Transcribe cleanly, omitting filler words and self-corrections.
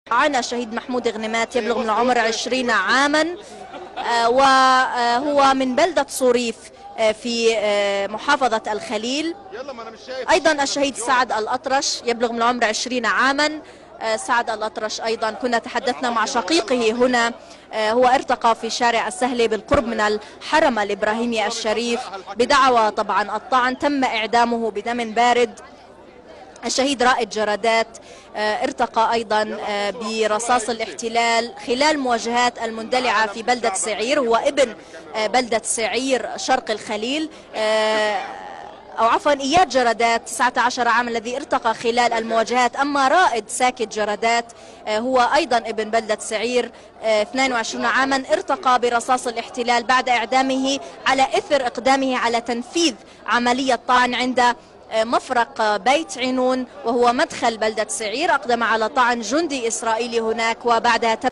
عانى الشهيد محمود غنيمات يبلغ من العمر 20 عاما، وهو من بلدة صوريف في محافظة الخليل. أيضا الشهيد سعد الأطرش يبلغ من العمر 20 عاما. سعد الأطرش أيضا كنا تحدثنا مع شقيقه هنا، هو ارتقى في شارع السهلة بالقرب من الحرم الإبراهيمي الشريف بدعوى طبعا الطعن، تم إعدامه بدم بارد. الشهيد رائد جرادات ارتقى أيضا برصاص الاحتلال خلال مواجهات المندلعة في بلدة سعير، هو ابن بلدة سعير شرق الخليل، أو عفوا إياد جرادات 19 عام الذي ارتقى خلال المواجهات. أما رائد ساكت جرادات هو أيضا ابن بلدة سعير 22 عاما، ارتقى برصاص الاحتلال بعد إعدامه على إثر إقدامه على تنفيذ عملية طعن عند مفرق بيت عينون وهو مدخل بلدة سعير. أقدم على طعن جندي إسرائيلي هناك، وبعدها